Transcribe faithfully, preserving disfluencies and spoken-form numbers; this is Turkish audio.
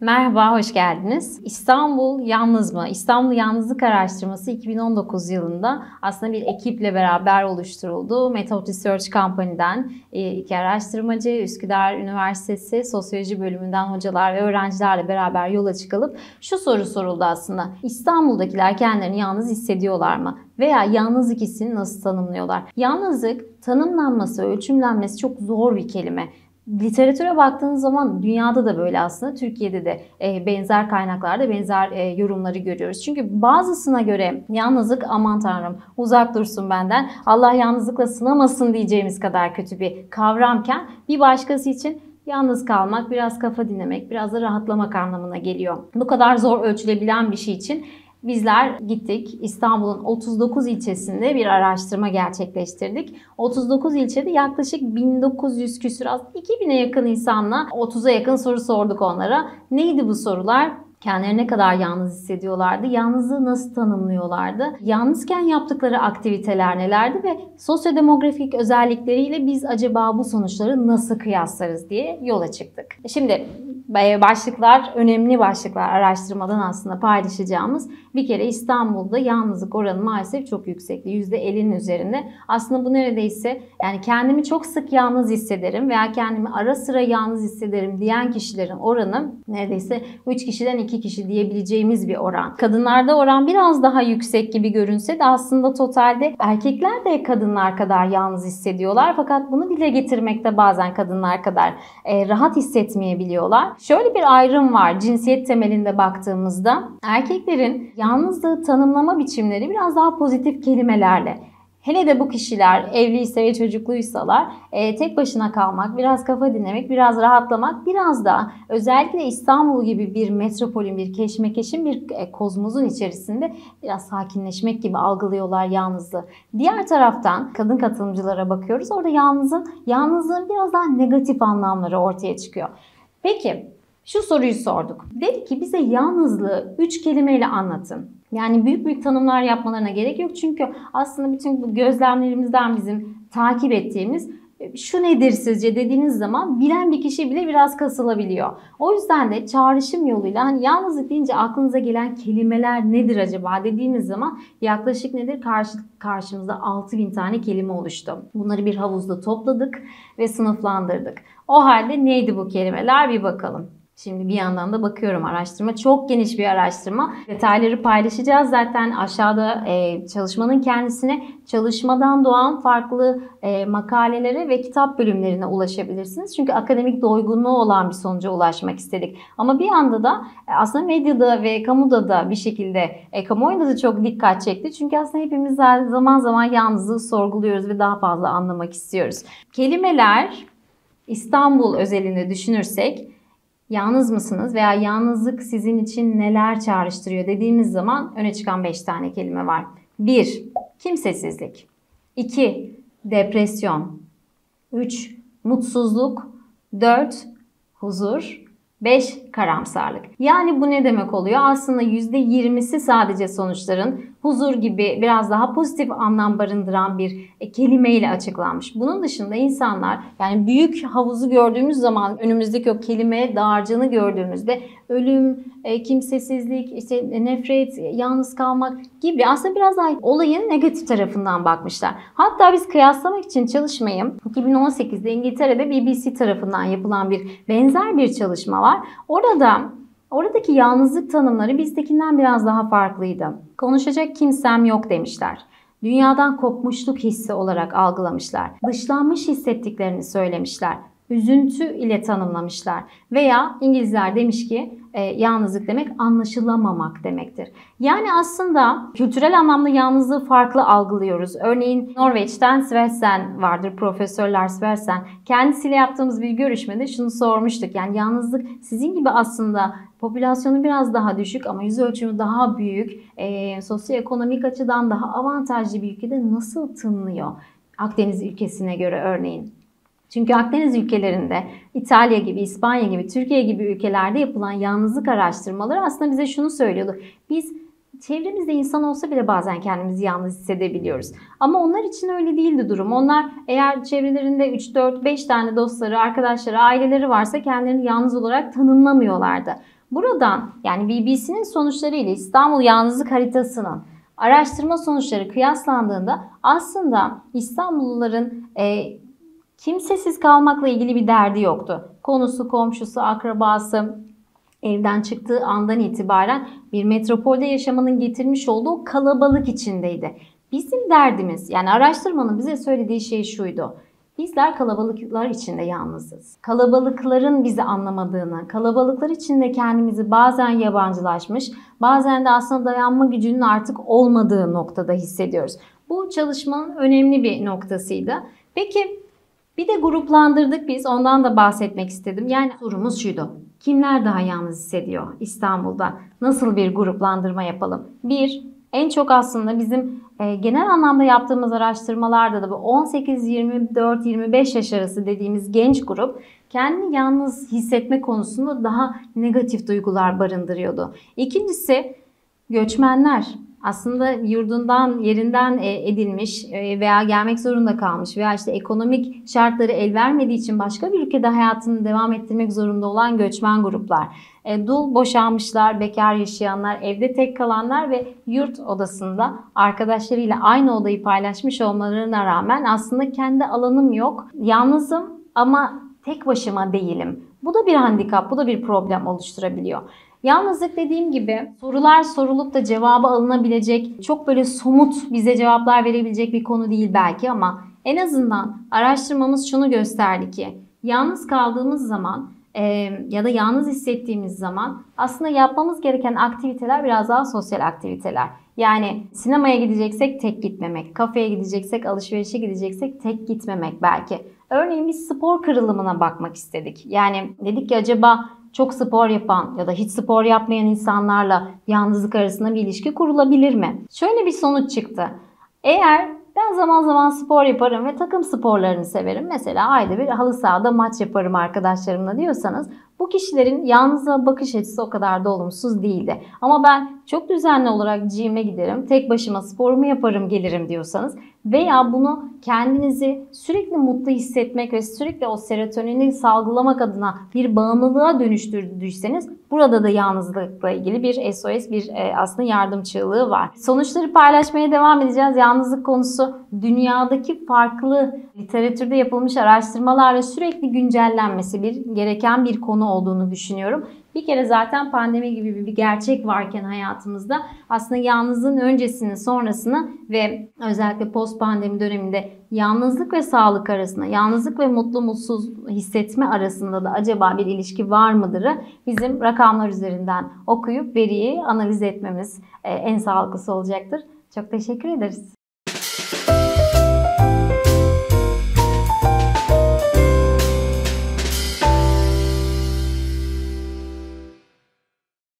Merhaba, hoş geldiniz. İstanbul yalnız mı? İstanbul Yalnızlık Araştırması iki bin on dokuz yılında aslında bir ekiple beraber oluşturuldu. Method Research Company'den iki araştırmacı, Üsküdar Üniversitesi Sosyoloji bölümünden hocalar ve öğrencilerle beraber yola çıkılıp şu soru soruldu aslında. İstanbul'dakiler kendilerini yalnız hissediyorlar mı? Veya yalnızlık hissini nasıl tanımlıyorlar? Yalnızlık tanımlanması, ölçümlenmesi çok zor bir kelime. Literatüre baktığınız zaman dünyada da böyle aslında, Türkiye'de de e, benzer kaynaklarda benzer e, yorumları görüyoruz. Çünkü bazısına göre yalnızlık aman tanrım uzak dursun benden, Allah yalnızlıkla sınamasın diyeceğimiz kadar kötü bir kavramken bir başkası için yalnız kalmak, biraz kafa dinlemek, biraz da rahatlamak anlamına geliyor. Bu kadar zor ölçülebilen bir şey için bizler gittik, İstanbul'un otuz dokuz ilçesinde bir araştırma gerçekleştirdik. otuz dokuz ilçede yaklaşık bin dokuz yüz küsur, az iki bine yakın insanla otuza yakın soru sorduk onlara. Neydi bu sorular? Kendilerini ne kadar yalnız hissediyorlardı? Yalnızlığı nasıl tanımlıyorlardı? Yalnızken yaptıkları aktiviteler nelerdi ve sosyodemografik özellikleriyle biz acaba bu sonuçları nasıl kıyaslarız diye yola çıktık. Şimdi başlıklar, önemli başlıklar araştırmadan aslında paylaşacağımız. Bir kere İstanbul'da yalnızlık oranı maalesef çok yüksekti. yüzde ellinin üzerinde. Aslında bu neredeyse, yani kendimi çok sık yalnız hissederim veya kendimi ara sıra yalnız hissederim diyen kişilerin oranı neredeyse üç kişiden iki kişi diyebileceğimiz bir oran. Kadınlarda oran biraz daha yüksek gibi görünse de aslında totalde erkekler de kadınlar kadar yalnız hissediyorlar. Fakat bunu dile getirmekte bazen kadınlar kadar e, rahat hissetmeyebiliyorlar. Şöyle bir ayrım var cinsiyet temelinde baktığımızda. Erkeklerin yalnızlığı tanımlama biçimleri biraz daha pozitif kelimelerle. Hele de bu kişiler evliyse ve çocukluysalar e, tek başına kalmak, biraz kafa dinlemek, biraz rahatlamak, biraz da özellikle İstanbul gibi bir metropolün, bir keşmekeşin, bir e, kozmozun içerisinde biraz sakinleşmek gibi algılıyorlar yalnızlığı. Diğer taraftan kadın katılımcılara bakıyoruz. Orada yalnızın, yalnızlığın biraz daha negatif anlamları ortaya çıkıyor. Peki şu soruyu sorduk. Dedi ki bize yalnızlığı üç kelimeyle anlatın. Yani büyük büyük tanımlar yapmalarına gerek yok. Çünkü aslında bütün bu gözlemlerimizden bizim takip ettiğimiz şu nedir sizce dediğiniz zaman bilen bir kişi bile biraz kasılabiliyor. O yüzden de çağrışım yoluyla hani yalnızlık deyince aklınıza gelen kelimeler nedir acaba dediğimiz zaman yaklaşık nedir? Karşı, karşımızda altı bin tane kelime oluştu. Bunları bir havuzda topladık ve sınıflandırdık. O halde neydi bu kelimeler bir bakalım. Şimdi bir yandan da bakıyorum, araştırma çok geniş bir araştırma. Detayları paylaşacağız. Zaten aşağıda e, çalışmanın kendisine, çalışmadan doğan farklı e, makalelere ve kitap bölümlerine ulaşabilirsiniz. Çünkü akademik doygunluğu olan bir sonuca ulaşmak istedik. Ama bir yanda da e, aslında medyada ve kamuda da bir şekilde, e, kamuoyunda da çok dikkat çekti. Çünkü aslında hepimiz zaman zaman yalnızlığı sorguluyoruz ve daha fazla anlamak istiyoruz. Kelimeler İstanbul özelinde düşünürsek, yalnız mısınız veya yalnızlık sizin için neler çağrıştırıyor dediğimiz zaman öne çıkan beş tane kelime var. bir. Kimsesizlik. iki. Depresyon. üç. Mutsuzluk. dört. Huzur. beş. Karamsarlık. Yani bu ne demek oluyor? Aslında yüzde yirmisi sadece sonuçların huzur gibi biraz daha pozitif anlam barındıran bir kelimeyle açıklanmış. Bunun dışında insanlar, yani büyük havuzu gördüğümüz zaman önümüzdeki o kelime dağarcığını gördüğümüzde ölüm, kimsesizlik, işte nefret, yalnız kalmak gibi aslında biraz daha olayın negatif tarafından bakmışlar. Hatta biz kıyaslamak için çalışmayı iki bin on sekizde İngiltere'de B B C tarafından yapılan bir benzer bir çalışma var. Orada Oradaki yalnızlık tanımları bizdekinden biraz daha farklıydı. Konuşacak kimsem yok demişler. Dünyadan kopmuşluk hissi olarak algılamışlar. Dışlanmış hissettiklerini söylemişler. Üzüntü ile tanımlamışlar. Veya İngilizler demiş ki e, yalnızlık demek anlaşılamamak demektir. Yani aslında kültürel anlamda yalnızlığı farklı algılıyoruz. Örneğin Norveç'ten Svendsen vardır, Profesör Lars Svendsen. Kendisiyle yaptığımız bir görüşmede şunu sormuştuk. Yani yalnızlık sizin gibi aslında popülasyonu biraz daha düşük ama yüz ölçümü daha büyük, e, sosyoekonomik açıdan daha avantajlı bir ülkede nasıl tınlıyor? Akdeniz ülkesine göre örneğin. Çünkü Akdeniz ülkelerinde İtalya gibi, İspanya gibi, Türkiye gibi ülkelerde yapılan yalnızlık araştırmaları aslında bize şunu söylüyordu. Biz çevremizde insan olsa bile bazen kendimizi yalnız hissedebiliyoruz. Ama onlar için öyle değildi durum. Onlar eğer çevrelerinde üç dört beş tane dostları, arkadaşları, aileleri varsa kendilerini yalnız olarak tanımlamıyorlardı. Buradan yani B B C'nin sonuçları ile İstanbul Yalnızlık Haritası'nın araştırma sonuçları kıyaslandığında aslında İstanbulluların e, kimsesiz kalmakla ilgili bir derdi yoktu. Konusu, komşusu, akrabası evden çıktığı andan itibaren bir metropolde yaşamanın getirmiş olduğu kalabalık içindeydi. Bizim derdimiz, yani araştırmanın bize söylediği şey şuydu. Bizler kalabalıklar içinde yalnızız. Kalabalıkların bizi anlamadığını, kalabalıklar içinde kendimizi bazen yabancılaşmış, bazen de aslında dayanma gücünün artık olmadığı noktada hissediyoruz. Bu çalışmanın önemli bir noktasıydı. Peki bir de gruplandırdık biz, ondan da bahsetmek istedim. Yani sorumuz şuydu. Kimler daha yalnız hissediyor İstanbul'da? Nasıl bir gruplandırma yapalım? Bir, en çok aslında bizim e, genel anlamda yaptığımız araştırmalarda da bu on sekiz yirmi dört yirmi beş yaş arası dediğimiz genç grup kendini yalnız hissetme konusunda daha negatif duygular barındırıyordu. İkincisi göçmenler. Aslında yurdundan, yerinden edilmiş veya gelmek zorunda kalmış veya işte ekonomik şartları el vermediği için başka bir ülkede hayatını devam ettirmek zorunda olan göçmen gruplar. Dul boşanmışlar, bekar yaşayanlar, evde tek kalanlar ve yurt odasında arkadaşlarıyla aynı odayı paylaşmış olmalarına rağmen aslında kendi alanım yok, yalnızım ama tek başıma değilim. Bu da bir handikap, bu da bir problem oluşturabiliyor. Yalnızlık dediğim gibi sorular sorulup da cevabı alınabilecek, çok böyle somut bize cevaplar verebilecek bir konu değil belki ama en azından araştırmamız şunu gösterdi ki yalnız kaldığımız zaman e, ya da yalnız hissettiğimiz zaman aslında yapmamız gereken aktiviteler biraz daha sosyal aktiviteler. Yani sinemaya gideceksek tek gitmemek, kafeye gideceksek, alışverişe gideceksek tek gitmemek belki. Örneğin biz spor kırılımına bakmak istedik. Yani dedik ki acaba çok spor yapan ya da hiç spor yapmayan insanlarla yalnızlık arasında bir ilişki kurulabilir mi? Şöyle bir sonuç çıktı. Eğer ben zaman zaman spor yaparım ve takım sporlarını severim. Mesela ayda bir halı sahada maç yaparım arkadaşlarımla diyorsanız bu kişilerin yalnızlığa bakış açısı o kadar da olumsuz değildi. Ama ben çok düzenli olarak gym'e giderim, tek başıma sporumu yaparım gelirim diyorsanız veya bunu kendinizi sürekli mutlu hissetmek ve sürekli o serotonini salgılamak adına bir bağımlılığa dönüştürdüyseniz burada da yalnızlıkla ilgili bir S O S, bir aslında yardım çığlığı var. Sonuçları paylaşmaya devam edeceğiz. Yalnızlık konusu dünyadaki farklı literatürde yapılmış araştırmalarla sürekli güncellenmesi bir gereken bir konu olduğunu düşünüyorum. Bir kere zaten pandemi gibi bir gerçek varken hayatımızda aslında yalnızlığın öncesini, sonrasını ve özellikle post pandemi döneminde yalnızlık ve sağlık arasında, yalnızlık ve mutlu mutsuz hissetme arasında da acaba bir ilişki var mıdırı bizim rakamlar üzerinden okuyup veriyi analiz etmemiz en sağlıklısı olacaktır. Çok teşekkür ederiz.